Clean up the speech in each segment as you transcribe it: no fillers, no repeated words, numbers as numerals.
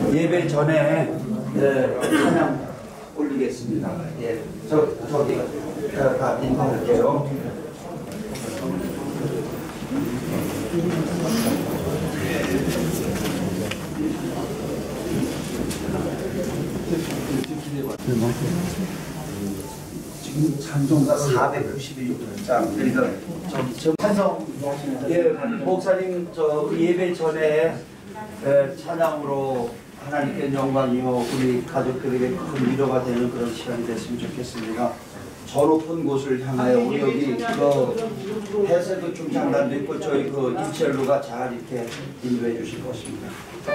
예배 전에 찬양 올리겠습니다. 예, 저기 다 인사할게요. 지금 찬송가 491장. 그러니까 저 찬송 목사님 저 예배 전에 찬양으로 하나님께 영광이요 우리 가족들에게 큰 위로가 되는 그런 시간이 됐으면 좋겠습니다. 저 높은 곳을 향하여 우리 여기 그 해설도 좀 장단도 있고 저희 그 인첼로가 잘 이렇게 인도해 주실 것입니다.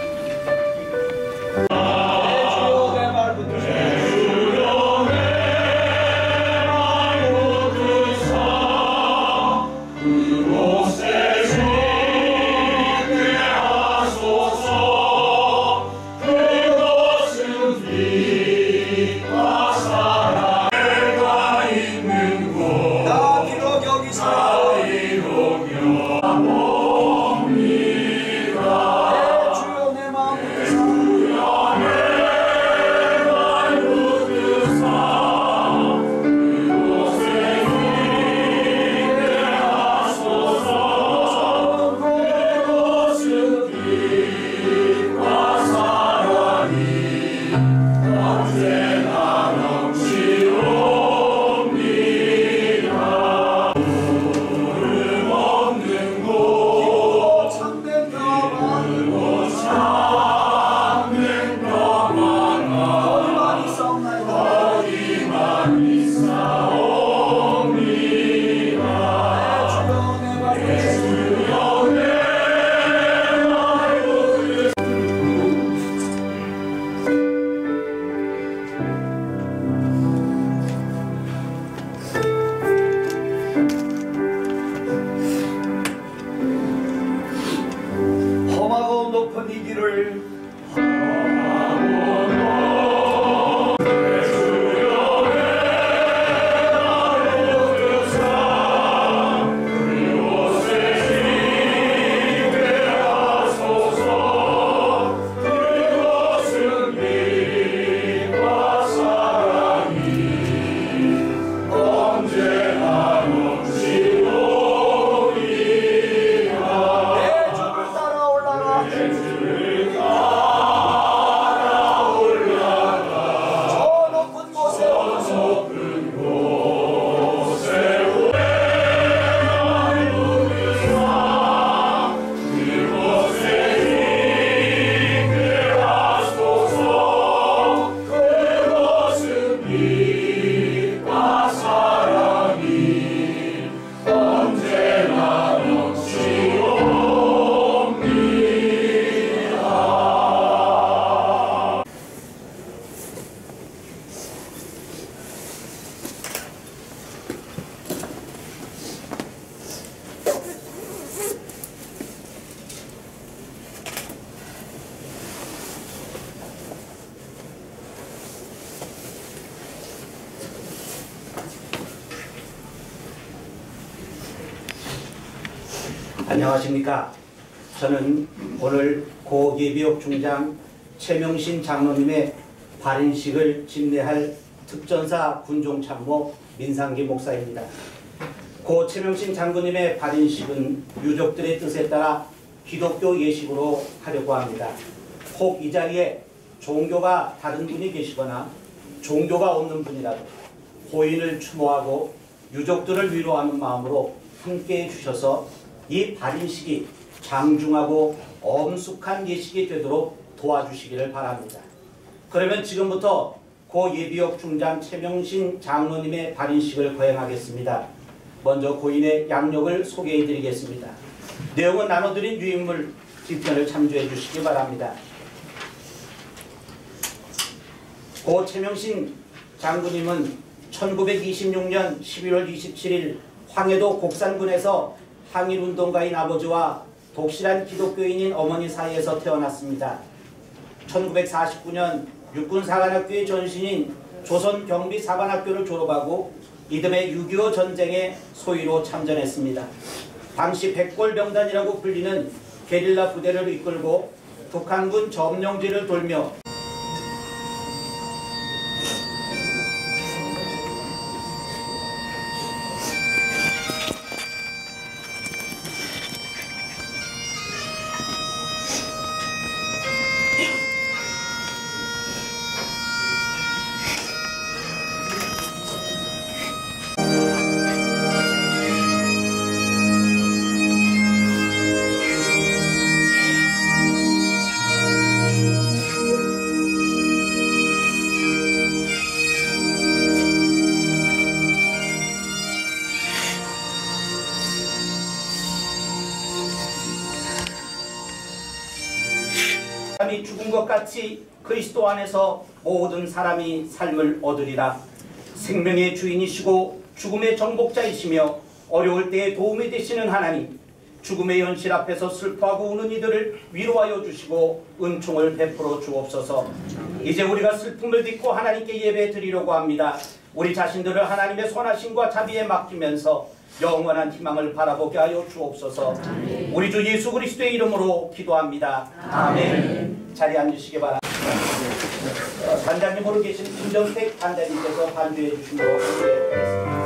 안녕하십니까. 저는 오늘 고 예비역 중장 최명신 장로님의 발인식을 집례할 특전사 군종참모 민상기 목사입니다. 고 최명신 장로님의 발인식은 유족들의 뜻에 따라 기독교 예식으로 하려고 합니다. 혹 이 자리에 종교가 다른 분이 계시거나 종교가 없는 분이라도 고인을 추모하고 유족들을 위로하는 마음으로 함께해 주셔서 이 발인식이 장중하고 엄숙한 예식이 되도록 도와주시기를 바랍니다. 그러면 지금부터 고 예비역 중장 최명신 장로님의 발인식을 거행하겠습니다. 먼저 고인의 양력을 소개해 드리겠습니다. 내용은 나눠드린 유인물 뒤편을 참조해 주시기 바랍니다. 고 최명신 장군님은 1926년 11월 27일 황해도 곡산군에서 항일운동가인 아버지와 독실한 기독교인인 어머니 사이에서 태어났습니다. 1949년 육군사관학교의 전신인 조선경비사관학교를 졸업하고 이듬해 6.25 전쟁에 소위로 참전했습니다. 당시 백골병단이라고 불리는 게릴라 부대를 이끌고 북한군 점령지를 돌며 사람이 죽은 것 같이 그리스도 안에서 모든 사람이 삶을 얻으리라. 생명의 주인이시고 죽음의 정복자이시며 어려울 때에 도움이 되시는 하나님, 죽음의 현실 앞에서 슬퍼하고 우는 이들을 위로하여 주시고 은총을 베풀어 주옵소서. 이제 우리가 슬픔을 딛고 하나님께 예배 드리려고 합니다. 우리 자신들을 하나님의 선하심과 자비에 맡기면서 영원한 희망을 바라보게 하여 주옵소서. 우리 주 예수 그리스도의 이름으로 기도합니다. 아멘. 자리에 앉으시기 바랍니다. 단장님으로 계신 김정택 단장님께서 반주해 주심으로 기도드리겠습니다.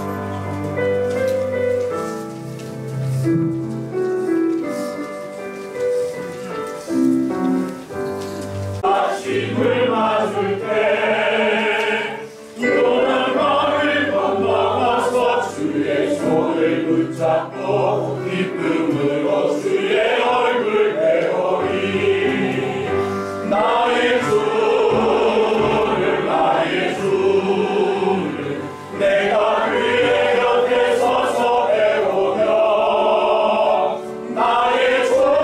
아침을 맞을 때 요단 강을 건너가서 주의 손을 붙잡고 기쁨으로 주의 얼굴 배우리. 나의 주를 나의 주를 내가 그의 곁에 서서 배우며 나의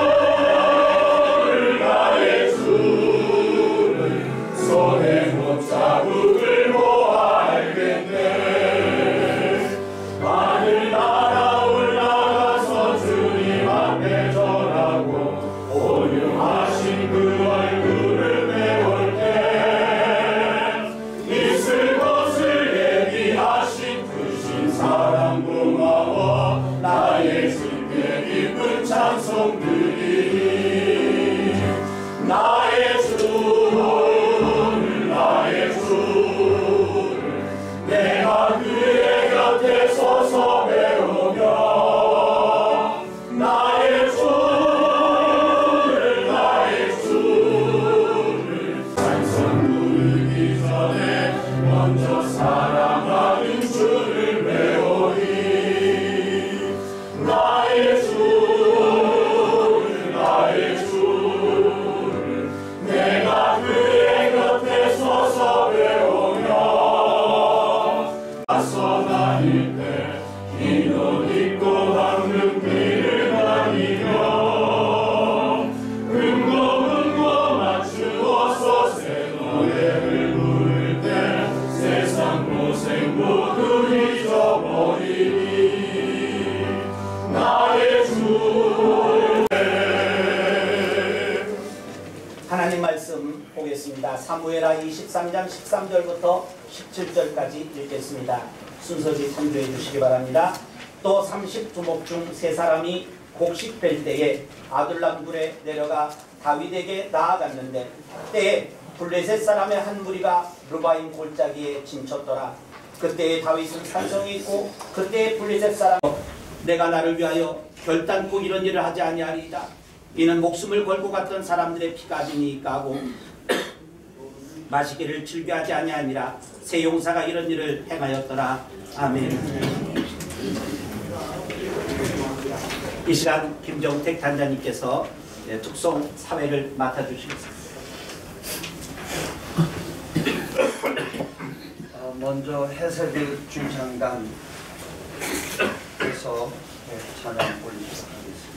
주를 나의 주를 손에 못 자국을 보아 알겠네. 하늘나라 올라가서 주님 앞에 전하고 온유하신 그 얼굴을 배울 때 있을 것을 예비하신 크신 사랑 고마워 나의 주께 기쁜 찬송 드리니. 나의 주를 나의 주를 내가 그의 곁에 서서 배우며 나의 주를 나의 주를 찬송 부르기 전에 먼저 사랑하는 주를 배우리. 나의 주를 나의 주를 내가 그의 곁에 서서 배우며 앞서 다닐 때 긴 옷 입고 방금 길을 다니며 금고 맞추어서 새 노래를 부를 때 세상 고생 모두 잊어버리니. 나의 주 하나님 말씀 보겠습니다. 사무엘하 23장 13절부터 17절까지 읽겠습니다. 순서지 참조해 주시기 바랍니다. 또 30두목 중 세 사람이 곡식 뺄 때에 아둘람굴에 내려가 다윗에게 나아갔는데 때에 블레셋 사람의 한 무리가 르바임 골짜기에 진쳤더라. 그때에 다윗은 산성에 있고 그때에 블레셋 사람 내가 나를 위하여 결단코 이런 일을 하지 아니하리이다. 이는 목숨을 걸고 갔던 사람들의 피가 아니니까 하고 마시기를 즐겨하지 아니하니라. 새 용사가 이런 일을 행하였더라. 아멘. 이 시간 김정택 단장님께서 특송 사회를 맡아주시겠습니다. 먼저 해설대 중장단에서 찬양 올리도록 하겠습니다.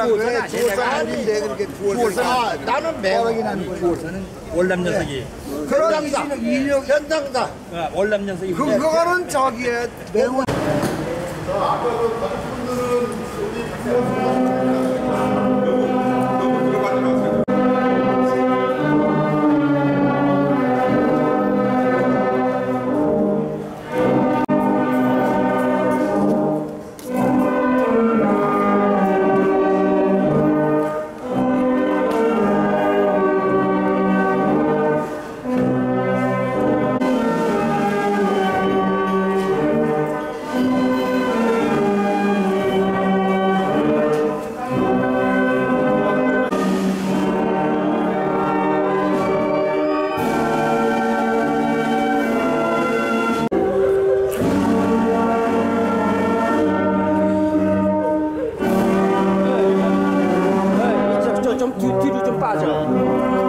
아닌데 그렇게 구월사. 나는 매각이 나는 거야. 구월사는 월남 녀석이. 현장다. 현장다. 월남 녀석이. 그거는 저기에 매운. 좀 뒤로 좀 빠져.